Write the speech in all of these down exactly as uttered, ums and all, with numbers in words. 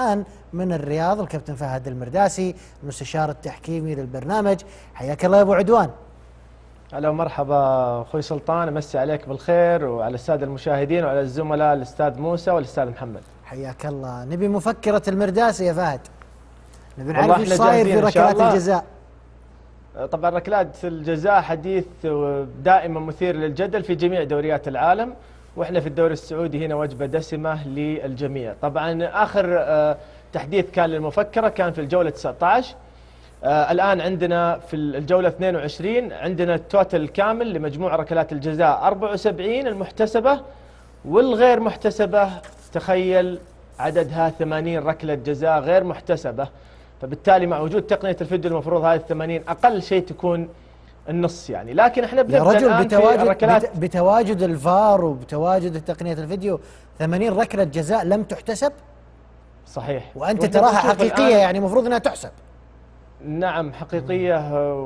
الآن من الرياض الكابتن فهد المرداسي المستشار التحكيمي للبرنامج. حياك الله يا أبو عدوان. هلا ومرحبا أخوي سلطان، أمسي عليك بالخير وعلى السادة المشاهدين وعلى الزملاء الأستاذ موسى والأستاذ محمد. حياك الله. نبي مفكرة المرداسي يا فهد، نبي نعرف ايش صاير في ركلات الجزاء. طبعا ركلات الجزاء حديث دائما مثير للجدل في جميع دوريات العالم، واحنا في الدوري السعودي هنا وجبة دسمة للجميع. طبعا آخر تحديث كان للمفكرة كان في الجولة تسعة عشر. آه الآن عندنا في الجولة اثنين وعشرين عندنا التوتل الكامل لمجموع ركلات الجزاء أربعة وسبعين المحتسبة، والغير محتسبة تخيل عددها ثمانين ركلة جزاء غير محتسبة. فبالتالي مع وجود تقنية الفيديو المفروض هذه الثمانين أقل شيء تكون النص يعني، لكن احنا بنبدأ يا رجل الآن بتواجد في ركلات بتواجد الفار وبتواجد تقنية الفيديو ثمانين ركلة جزاء لم تحتسب. صحيح، وأنت تراها حقيقية يعني المفروض أنها تحسب. نعم حقيقية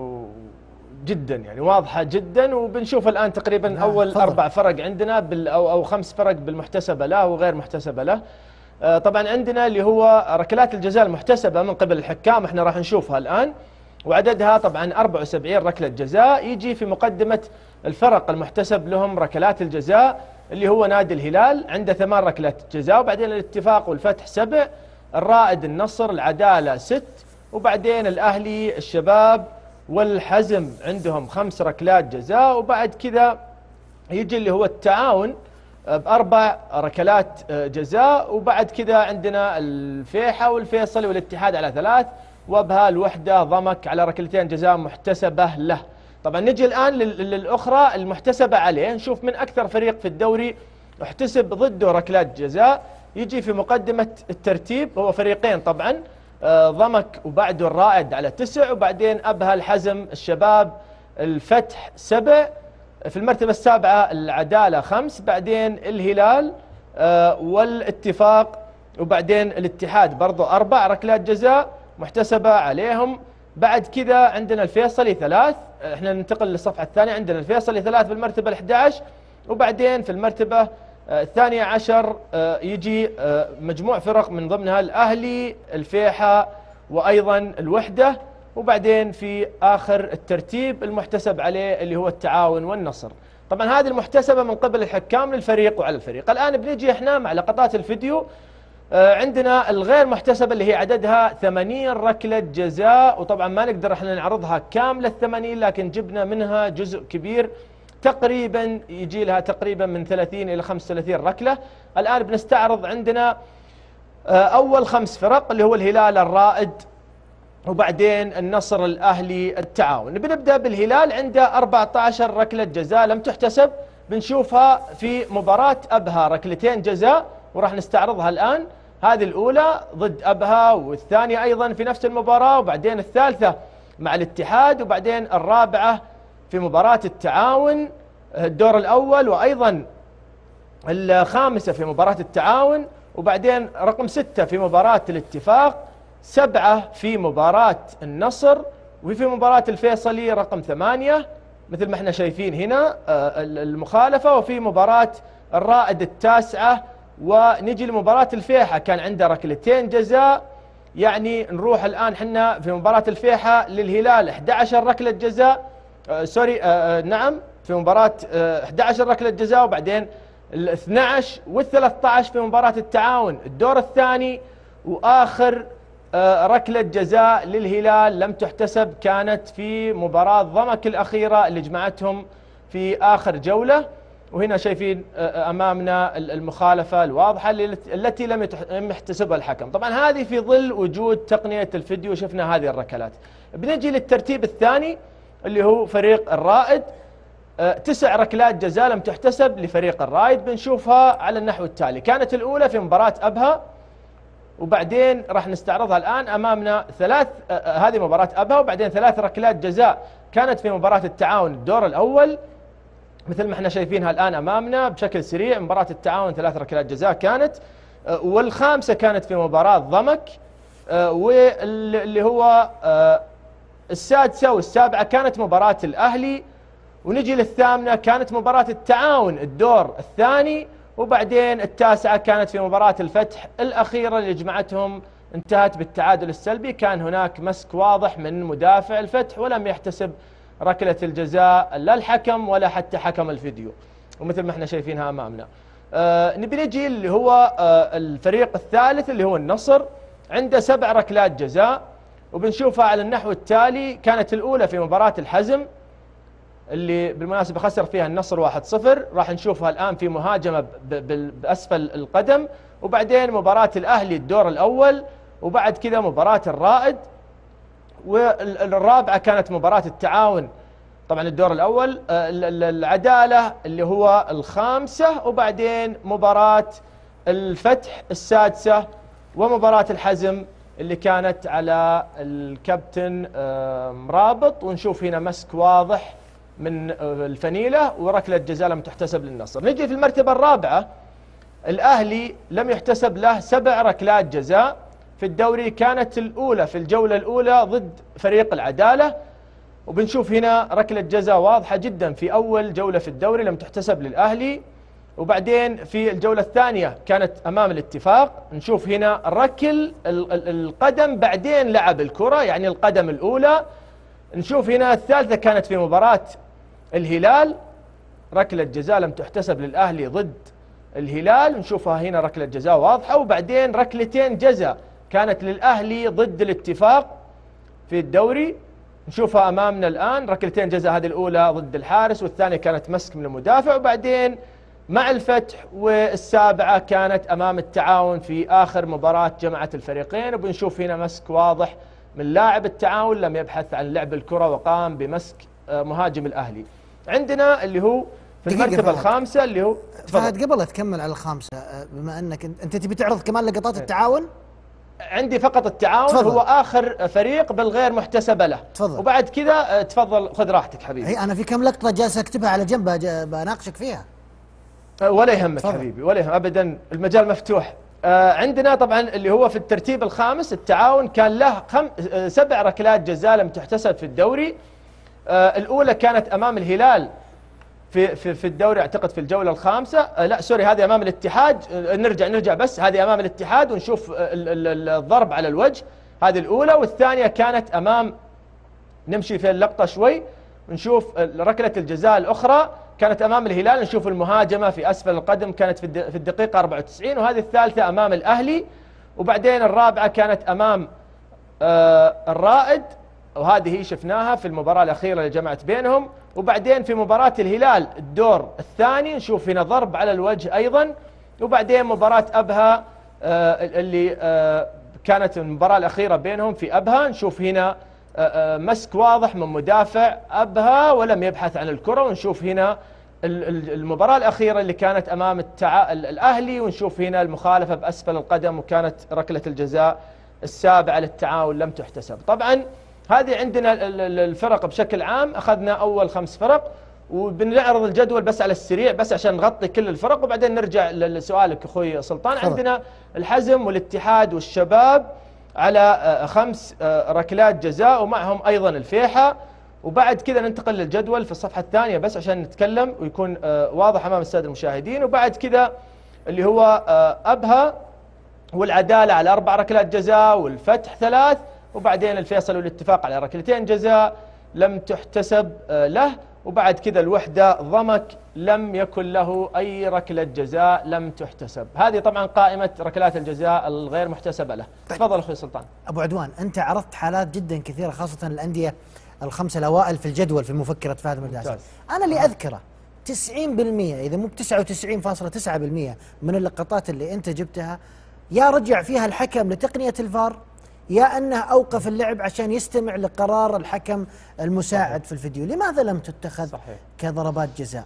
جدا يعني واضحة جدا، وبنشوف الآن تقريبا نعم. أول فضل. أربع فرق عندنا بال أو أو خمس فرق بالمحتسبة له وغير محتسبة له. آه طبعا عندنا اللي هو ركلات الجزاء المحتسبة من قبل الحكام، احنا راح نشوفها الآن، وعددها طبعا أربعة وسبعين ركلة جزاء. يجي في مقدمة الفرق المحتسب لهم ركلات الجزاء اللي هو نادي الهلال عنده ثمان ركلات جزاء، وبعدين الاتفاق والفتح سبع، الرائد النصر العدالة ست، وبعدين الأهلي الشباب والحزم عندهم خمس ركلات جزاء، وبعد كذا يجي اللي هو التعاون بأربع ركلات جزاء، وبعد كذا عندنا الفيحة والفيصلي والاتحاد على ثلاث، وبها الوحدة ضمك على ركلتين جزاء محتسبة له. طبعا نجي الآن للأخرى المحتسبة عليه، نشوف من أكثر فريق في الدوري احتسب ضده ركلات جزاء. يجي في مقدمة الترتيب هو فريقين طبعا، ضمك وبعده الرائد على تسع، وبعدين أبها الحزم الشباب الفتح سبع، في المرتبة السابعة العدالة خمس، بعدين الهلال والاتفاق، وبعدين الاتحاد برضو أربع ركلات جزاء محتسبة عليهم. بعد كذا عندنا الفيصلي ثلاث، احنا ننتقل للصفحة الثانية، عندنا الفيصلي ثلاث في المرتبة الأحد عشر، وبعدين في المرتبة الثانية عشر يجي مجموع فرق من ضمنها الأهلي الفيحة وأيضا الوحدة، وبعدين في آخر الترتيب المحتسب عليه اللي هو التعاون والنصر. طبعا هذه المحتسبة من قبل الحكام للفريق وعلى الفريق. الآن بنيجي احنا مع لقطات الفيديو، عندنا الغير محتسبة اللي هي عددها ثمانين ركلة جزاء، وطبعا ما نقدر احنا نعرضها كاملة الثمانين، لكن جبنا منها جزء كبير تقريبا يجي لها تقريبا من ثلاثين إلى خمسة وثلاثين ركلة. الآن بنستعرض عندنا أول خمس فرق اللي هو الهلال الرائد، وبعدين النصر الأهلي التعاون. بنبدأ بالهلال، عنده أربعة عشر ركلة جزاء لم تحتسب، بنشوفها في مباراة أبها ركلتين جزاء وراح نستعرضها الآن. هذه الأولى ضد أبها، والثانية أيضا في نفس المباراة، وبعدين الثالثة مع الاتحاد، وبعدين الرابعة في مباراة التعاون الدور الأول، وأيضا الخامسة في مباراة التعاون، وبعدين رقم ستة في مباراة الاتفاق، سبعة في مباراة النصر، وفي مباراة الفيصلي رقم ثمانية مثل ما احنا شايفين هنا المخالفة، وفي مباراة الرائد التاسعة. ونجي لمباراة الفيحة كان عنده ركلتين جزاء، يعني نروح الآن حنا في مباراة الفيحة للهلال أحد عشر ركلة جزاء، آه سوري آه نعم في مباراة آه أحد عشر ركلة جزاء، وبعدين ال اثني عشر وال ثلاثة عشر في مباراة التعاون الدور الثاني، وآخر آه ركلة جزاء للهلال لم تحتسب كانت في مباراة ضمك الأخيرة اللي جمعتهم في آخر جولة. وهنا شايفين أمامنا المخالفة الواضحة التي لم يحتسبها الحكم. طبعا هذه في ظل وجود تقنية الفيديو شفنا هذه الركلات. بنجي للترتيب الثاني اللي هو فريق الرائد، تسع ركلات جزاء لم تحتسب لفريق الرائد، بنشوفها على النحو التالي. كانت الأولى في مباراة أبها، وبعدين راح نستعرضها الآن أمامنا ثلاث، هذه مباراة أبها، وبعدين ثلاث ركلات جزاء كانت في مباراة التعاون الدور الأول مثل ما احنا شايفينها الآن أمامنا بشكل سريع. مباراة التعاون ثلاث ركلات جزاء كانت، والخامسة كانت في مباراة ضمك، واللي هو السادسة والسابعة كانت مباراة الأهلي. ونجي للثامنة كانت مباراة التعاون الدور الثاني، وبعدين التاسعة كانت في مباراة الفتح الأخيرة اللي جمعتهم انتهت بالتعادل السلبي، كان هناك مسك واضح من مدافع الفتح ولم يحتسب ركلة الجزاء لا الحكم ولا حتى حكم الفيديو، ومثل ما احنا شايفينها أمامنا. آه نبي نجي اللي هو آه الفريق الثالث اللي هو النصر، عنده سبع ركلات جزاء وبنشوفها على النحو التالي. كانت الأولى في مباراة الحزم اللي بالمناسبة خسر فيها النصر واحد صفر، راح نشوفها الآن في مهاجمة بأسفل القدم، وبعدين مباراة الأهلي الدور الأول، وبعد كذا مباراة الرائد، والرابعة كانت مباراة التعاون طبعا الدور الأول، العدالة اللي هو الخامسة، وبعدين مباراة الفتح السادسة، ومباراة الحزم اللي كانت على الكابتن مرابط. ونشوف هنا مسك واضح من الفنيلة وركلة جزاء لم تحتسب للنصر. نجي في المرتبة الرابعة، الأهلي لم يحتسب له سبع ركلات جزاء في الدوري، كانت الأولى في الجولة الأولى ضد فريق العدالة، وبنشوف هنا ركلة جزاء واضحة جدا في أول جولة في الدوري لم تحتسب للأهلي. وبعدين في الجولة الثانية كانت أمام الاتفاق، نشوف هنا ركل القدم بعدين لعب الكرة، يعني القدم الأولى. نشوف هنا الثالثة كانت في مباراة الهلال، ركلة جزاء لم تحتسب للأهلي ضد الهلال، نشوفها هنا ركلة جزاء واضحة. وبعدين ركلتين جزاء كانت للأهلي ضد الاتفاق في الدوري، نشوفها أمامنا الآن، ركلتين جزاء، هذه الأولى ضد الحارس والثانية كانت مسك من المدافع. وبعدين مع الفتح، والسابعة كانت أمام التعاون في آخر مباراة جمعت الفريقين، وبنشوف هنا مسك واضح من لاعب التعاون لم يبحث عن لعب الكرة وقام بمسك مهاجم الأهلي. عندنا اللي هو في المرتبة الخامسة اللي هو فهد، قبل لا تكمل على الخامسة، بما أنك أنت تبي تعرض كمان لقطات التعاون، عندي فقط التعاون تفضل. هو آخر فريق بالغير محتسبة له. تفضل. وبعد كذا تفضل خذ راحتك حبيبي. هي أنا في كم لقطة جالس أكتبها على جنب بناقشك فيها. ولا يهمك تفضل. حبيبي ولا يهم أبدا، المجال مفتوح. آه عندنا طبعا اللي هو في الترتيب الخامس التعاون، كان له خم... آه سبع ركلات جزاء لم تحتسب في الدوري. آه الأولى كانت أمام الهلال في في في الدوري اعتقد في الجولة الخامسة، آه لا سوري هذه أمام الاتحاد، آه نرجع نرجع بس هذه أمام الاتحاد، ونشوف آه الضرب على الوجه، هذه الأولى. والثانية كانت أمام، نمشي في اللقطة شوي نشوف ركلة الجزاء الأخرى كانت أمام الهلال، نشوف المهاجمة في أسفل القدم كانت في الدقيقة أربعة وتسعين، وهذه الثالثة أمام الأهلي. وبعدين الرابعة كانت أمام آه الرائد، وهذه شفناها في المباراة الأخيرة اللي جمعت بينهم. وبعدين في مباراة الهلال الدور الثاني نشوف هنا ضرب على الوجه أيضا. وبعدين مباراة أبها آه اللي آه كانت المباراة الأخيرة بينهم في أبها، نشوف هنا آه مسك واضح من مدافع أبها ولم يبحث عن الكرة. ونشوف هنا المباراة الأخيرة اللي كانت أمام التع... الأهلي، ونشوف هنا المخالفة بأسفل القدم، وكانت ركلة الجزاء السابعة للتعاون لم تحتسب. طبعا هذه عندنا الفرق بشكل عام، أخذنا أول خمس فرق، وبنعرض الجدول بس على السريع بس عشان نغطي كل الفرق، وبعدين نرجع لسؤالك أخوي سلطان. عندنا الحزم والاتحاد والشباب على خمس ركلات جزاء، ومعهم أيضا الفيحة. وبعد كذا ننتقل للجدول في الصفحة الثانية بس عشان نتكلم ويكون واضح أمام السادة المشاهدين. وبعد كذا اللي هو أبها والعدالة على أربع ركلات جزاء، والفتح ثلاث، وبعدين الفيصل والاتفاق على ركلتين جزاء لم تحتسب له. وبعد كذا الوحدة ضمك لم يكن له أي ركلة جزاء لم تحتسب. هذه طبعا قائمة ركلات الجزاء الغير محتسبة له. طيب. تفضل أخوي سلطان. أبو عدوان، أنت عرضت حالات جدا كثيرة خاصة الأندية الخمسة الأوائل في الجدول في مفكرة فهد المرداسي. أنا اللي أذكره تسعين بالمئة إذا مو تسعة وتسعين فاصلة تسعة بالمئة من اللقطات اللي أنت جبتها يا رجع فيها الحكم لتقنية الفار، يا أنه أوقف اللعب عشان يستمع لقرار الحكم المساعد في الفيديو. لماذا لم تتخذ صحيح. كضربات جزاء؟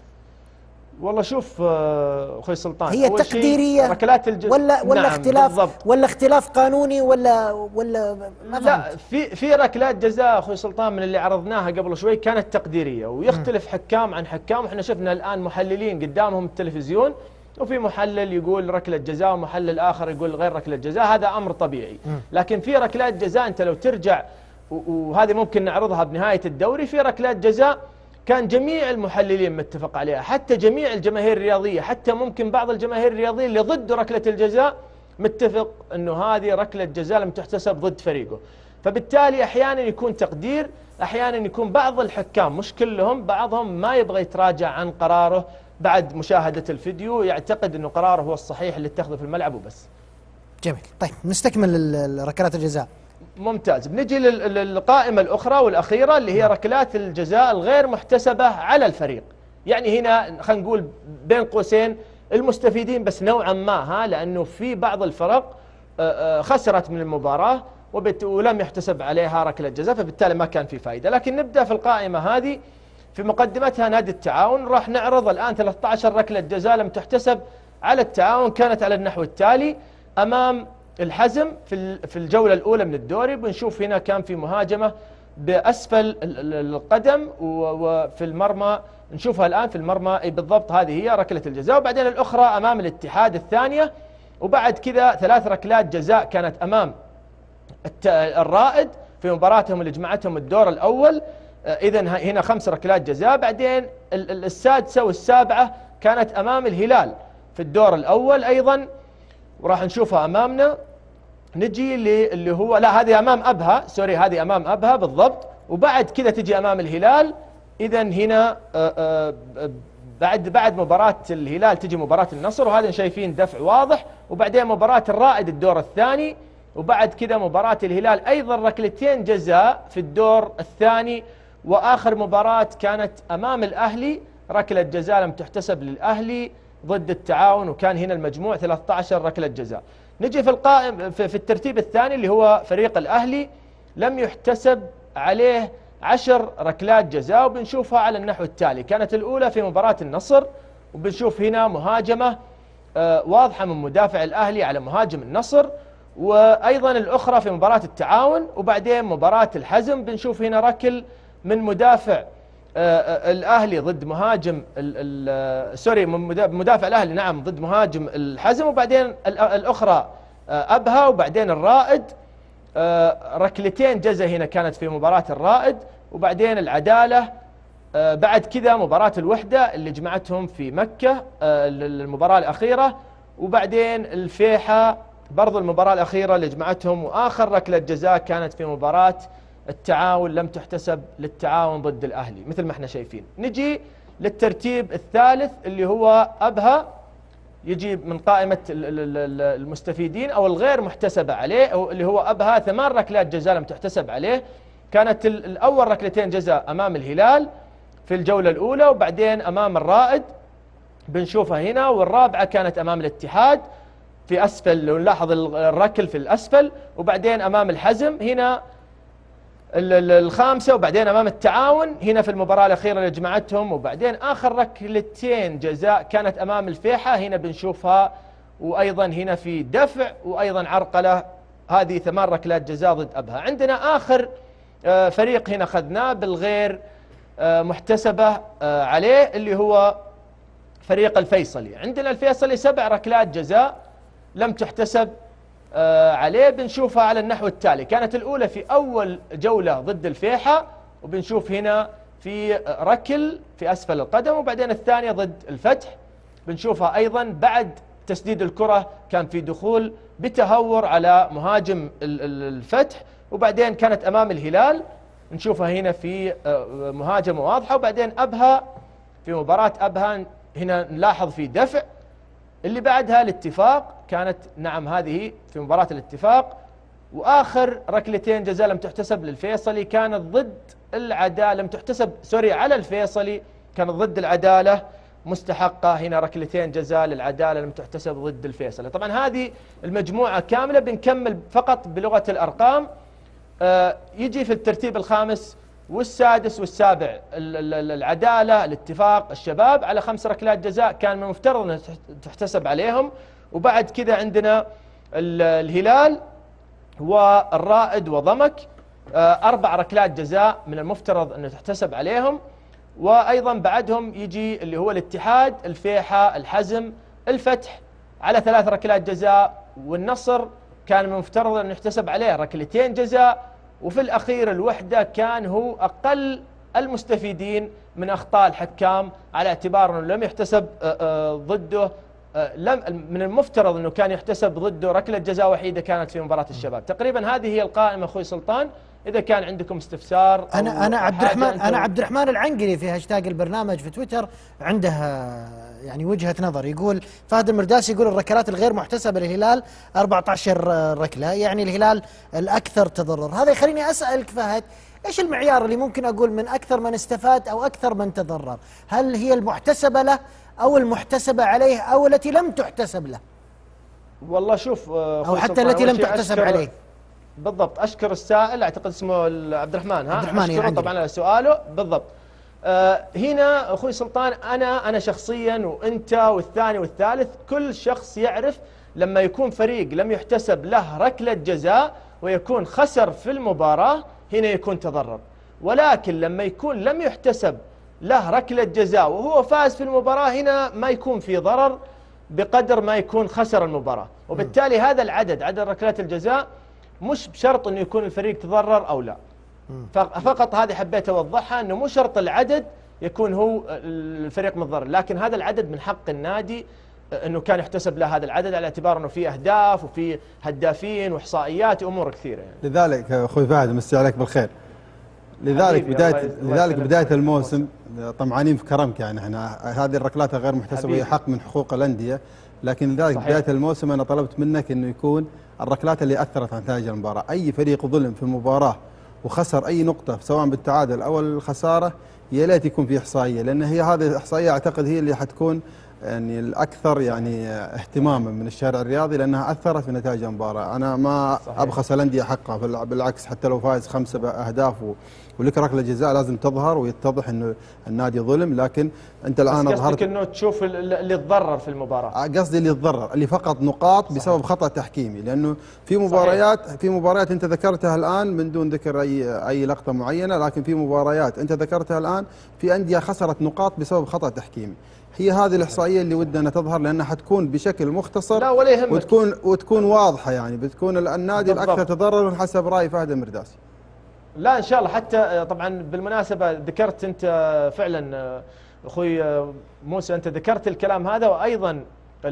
والله شوف أخوي سلطان، هي تقديرية ركلات الجزاء ولا ولا نعم اختلاف بالضبط. ولا اختلاف قانوني ولا ولا ما لا في في ركلات جزاء أخوي سلطان من اللي عرضناها قبل شوي كانت تقديرية، ويختلف م. حكام عن حكام. وإحنا شفنا الآن محللين قدامهم التلفزيون، وفي محلل يقول ركلة جزاء ومحلل آخر يقول غير ركلة جزاء، هذا أمر طبيعي. م. لكن في ركلات جزاء أنت لو ترجع وهذه ممكن نعرضها بنهاية الدوري، في ركلات جزاء كان جميع المحللين متفق عليها، حتى جميع الجماهير الرياضية، حتى ممكن بعض الجماهير الرياضية اللي ضد ركلة الجزاء متفق أنه هذه ركلة جزاء لم تحتسب ضد فريقه. فبالتالي أحيانا يكون تقدير، أحيانا يكون بعض الحكام مش كلهم، بعضهم ما يبغى يتراجع عن قراره بعد مشاهدة الفيديو، يعتقد أنه قراره هو الصحيح اللي اتخذه في الملعب وبس. جميل. طيب نستكمل ركلات الجزاء. ممتاز. بنجي للقائمة الأخرى والأخيرة اللي هي ركلات الجزاء الغير محتسبة على الفريق. يعني هنا خلينا نقول بين قوسين المستفيدين بس نوعا ما، ها، لأنه في بعض الفرق خسرت من المباراة ولم يحتسب عليها ركلة جزاء، فبالتالي ما كان في فائدة. لكن نبدأ في القائمة هذه، في مقدمتها نادي التعاون. راح نعرض الآن ثلاثة عشر ركلة جزاء لم تحتسب على التعاون، كانت على النحو التالي: أمام الحزم في في الجولة الأولى من الدوري، بنشوف هنا كان في مهاجمة بأسفل القدم وفي المرمى، نشوفها الآن في المرمى، أي بالضبط هذه هي ركلة الجزاء. وبعدين الأخرى أمام الاتحاد الثانية، وبعد كذا ثلاث ركلات جزاء كانت أمام الرائد في مباراتهم اللي جمعتهم الدور الأول. إذن هنا خمس ركلات جزاء. بعدين السادسة والسابعة كانت أمام الهلال في الدور الأول أيضا، وراح نشوفها أمامنا. نجي اللي هو لا هذه أمام أبها، سوري هذه أمام أبها بالضبط، وبعد كذا تجي أمام الهلال. إذن هنا بعد بعد مباراة الهلال تجي مباراة النصر، وهذا شايفين دفع واضح. وبعدين مباراة الرائد الدور الثاني، وبعد كذا مباراة الهلال أيضا ركلتين جزاء في الدور الثاني. وآخر مباراة كانت أمام الأهلي، ركلة جزاء لم تحتسب للأهلي ضد التعاون، وكان هنا المجموع ثلاثة عشر ركلة جزاء. نجي في القائم في الترتيب الثاني اللي هو فريق الأهلي، لم يحتسب عليه عشر ركلات جزاء، وبنشوفها على النحو التالي: كانت الأولى في مباراة النصر، وبنشوف هنا مهاجمة واضحة من مدافع الأهلي على مهاجم النصر، وأيضا الأخرى في مباراة التعاون. وبعدين مباراة الحزم بنشوف هنا ركل من مدافع الأهلي ضد مهاجم سوري من مدافع الأهلي نعم ضد مهاجم الحزم. وبعدين الأخرى أبها، وبعدين الرائد ركلتين جزاء هنا كانت في مباراة الرائد. وبعدين العدالة، بعد كذا مباراة الوحدة اللي جمعتهم في مكة المباراة الأخيرة. وبعدين الفيحة برضو المباراة الأخيرة اللي جمعتهم. وآخر ركلة جزاء كانت في مباراة التعاون لم تحتسب للتعاون ضد الأهلي مثل ما احنا شايفين. نجي للترتيب الثالث اللي هو أبها، يجي من قائمة المستفيدين أو الغير محتسبة عليه، أو اللي هو أبها ثمان ركلات جزاء لم تحتسب عليه. كانت الأول ركلتين جزاء أمام الهلال في الجولة الأولى، وبعدين أمام الرائد بنشوفها هنا، والرابعة كانت أمام الاتحاد في أسفل، لو نلاحظ الركل في الأسفل، وبعدين أمام الحزم هنا الخامسة، وبعدين أمام التعاون هنا في المباراة الأخيرة اللي جمعتهم. وبعدين آخر ركلتين جزاء كانت أمام الفيحة، هنا بنشوفها، وأيضا هنا في دفع وأيضا عرقلة. هذه ثمان ركلات جزاء ضد أبها. عندنا آخر فريق هنا أخذناه بالغير محتسبة عليه اللي هو فريق الفيصلي. عندنا الفيصلي سبع ركلات جزاء لم تحتسب عليه، بنشوفها على النحو التالي: كانت الأولى في أول جولة ضد الفيحة، وبنشوف هنا في ركل في أسفل القدم، وبعدين الثانية ضد الفتح بنشوفها أيضا بعد تسديد الكرة كان في دخول بتهور على مهاجم الفتح، وبعدين كانت أمام الهلال نشوفها هنا في مهاجمة واضحة. وبعدين أبها في مباراة أبها هنا نلاحظ في دفع. اللي بعدها الاتفاق، كانت نعم هذه في مباراة الاتفاق. وآخر ركلتين جزاء لم تحتسب للفيصلي كانت ضد العدالة، لم تحتسب سوري على الفيصلي، كانت ضد العدالة مستحقة. هنا ركلتين جزاء للعدالة لم تحتسب ضد الفيصلي. طبعا هذه المجموعة كاملة، بنكمل فقط بلغة الأرقام. آه يجي في الترتيب الخامس والسادس والسابع العدالة، الاتفاق، الشباب على خمس ركلات جزاء كان من المفترض أن تحتسب عليهم. وبعد كذا عندنا الهلال والرائد وضمك أربع ركلات جزاء من المفترض أن تحتسب عليهم. وأيضا بعدهم يجي اللي هو الاتحاد، الفيحة، الحزم، الفتح على ثلاث ركلات جزاء. والنصر كان من المفترض أن يحتسب عليه ركلتين جزاء. وفي الأخير الوحدة كان هو أقل المستفيدين من أخطاء الحكام على اعتبار أنه لم يحتسب ضده لم من المفترض أنه كان يحتسب ضده ركلة جزاء وحيدة كانت في مباراة الشباب. تقريبا هذه هي القائمة أخوي سلطان. إذا كان عندكم استفسار أنا أنا عبد الرحمن أنا عبد الرحمن العنقري في هاشتاج البرنامج في تويتر عنده يعني وجهة نظر، يقول فهد المرداسي يقول الركلات الغير محتسبة للهلال أربعة عشر ركلة، يعني الهلال الأكثر تضرر. هذا يخليني أسألك فهد، إيش المعيار اللي ممكن أقول من أكثر من استفاد أو أكثر من تضرر؟ هل هي المحتسبة له أو المحتسبة عليه أو التي لم تحتسب له؟ والله شوف أو حتى التي لم تحتسب عليه. بالضبط. أشكر السائل، أعتقد اسمه عبد الرحمن، ها عبد الرحمن أشكره طبعا على سؤاله. بالضبط. آه هنا أخوي سلطان، أنا أنا شخصيا وأنت والثاني والثالث كل شخص يعرف لما يكون فريق لم يحتسب له ركلة جزاء ويكون خسر في المباراة هنا يكون تضرر، ولكن لما يكون لم يحتسب له ركلة جزاء وهو فاز في المباراة هنا ما يكون في ضرر بقدر ما يكون خسر المباراة. وبالتالي هذا العدد، عدد ركلات الجزاء، مش بشرط أنه يكون الفريق تضرر أو لا. فقط هذه حبيت أوضحها، أنه مو شرط العدد يكون هو الفريق متضرر، لكن هذا العدد من حق النادي أنه كان يحتسب له هذا العدد على اعتبار أنه في أهداف وفي هدافين وإحصائيات وأمور كثيرة يعني. لذلك أخوي فهد مسي عليك بالخير. لذلك بداية لذلك بداية الموسم طمعانين في كرمك، يعني احنا هذه الركلات غير محتسبة هي حق من حقوق الأندية، لكن لذلك صحيح. بداية الموسم أنا طلبت منك إنه يكون الركلات اللي أثرت على نتائج المباراة، أي فريق ظلم في المباراة وخسر أي نقطة سواء بالتعادل أو الخسارة يا ليت يكون في إحصائية، لأن هي هذه الإحصائية أعتقد هي اللي حتكون يعني الأكثر يعني اهتماما من الشارع الرياضي، لأنها أثرت في نتائج المباراة. أنا ما صحيح. أبخس الأندية حقها، بالعكس حتى لو فايز خمسة أهداف ولك ركلة جزاء لازم تظهر ويتضح إنه النادي ظلم. لكن أنت الآن أظهرت قصدك إنه تشوف اللي تضرر في المباراة. قصدي اللي تضرر، اللي فقط نقاط صحيح. بسبب خطأ تحكيمي، لأنه في مباريات صحيح. في مباريات أنت ذكرتها الآن من دون ذكر أي أي لقطة معينة، لكن في مباريات أنت ذكرتها الآن في أندية خسرت نقاط بسبب خطأ تحكيمي. هي هذه الإحصائية اللي ودنا تظهر، لأنها حتكون بشكل مختصر لا ولا يهمك، وتكون وتكون واضحة، يعني بتكون النادي بالضبط. الأكثر تضررا حسب رأي فهد المرداسي. لا إن شاء الله. حتى طبعا بالمناسبة ذكرت أنت فعلا أخوي موسى، أنت ذكرت الكلام هذا، وأيضا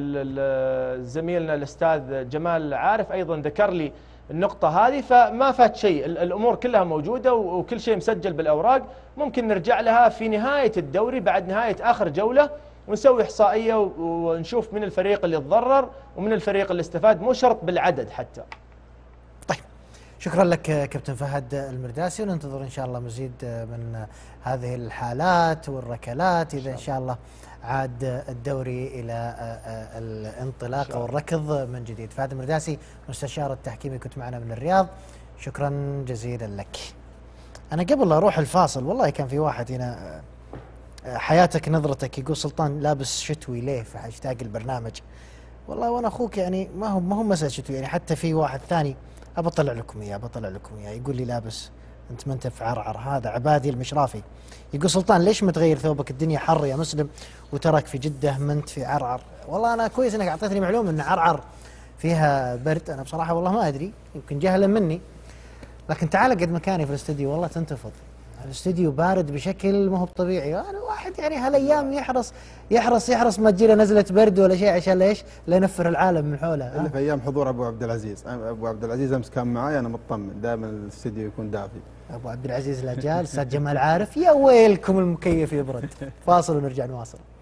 زميلنا الأستاذ جمال عارف أيضا ذكر لي النقطة هذه، فما فات شيء، الأمور كلها موجودة وكل شيء مسجل بالأوراق. ممكن نرجع لها في نهاية الدوري بعد نهاية آخر جولة ونسوي إحصائية ونشوف من الفريق اللي تضرر ومن الفريق اللي استفاد، مو شرط بالعدد حتى. طيب شكرا لك كابتن فهد المرداسي، وننتظر إن شاء الله مزيد من هذه الحالات والركلات إذا إن شاء الله عاد الدوري إلى الانطلاق والركض من جديد. فهد المرداسي مستشار التحكيمي كنت معنا من الرياض، شكرا جزيلا لك. أنا قبل أروح الفاصل والله كان في واحد هنا حياتك نظرتك يقول سلطان لابس شتوي ليه في هاشتاج البرنامج. والله وأنا أخوك يعني ما هو ما هو مسألة شتوي، يعني حتى في واحد ثاني أبطلع لكم إياه بطلع لكم إياه يقول لي لابس أنت ما أنت في عرعر. هذا عبادي المشرافي يقول سلطان ليش متغير ثوبك، الدنيا حر يا مسلم وتراك في جدة ما أنت في عرعر. والله أنا كويس أنك أعطيتني معلومة أن عرعر فيها برد، أنا بصراحة والله ما أدري، يمكن جهلا مني. لكن تعال قد مكاني في الاستديو والله تنتفض، الاستديو بارد بشكل ما هو طبيعي. انا واحد يعني هالايام يحرص يحرص يحرص ما تجي له نزله برد ولا شيء عشان ليش؟ لا ينفر العالم من حوله. الا في ايام حضور ابو عبد العزيز، ابو عبد العزيز امس كان معي انا مطمن، دائما الاستديو يكون دافي. ابو عبد العزيز الاجال استاذ جمال عارف، يا ويلكم المكيف يبرد. فاصل ونرجع نواصل.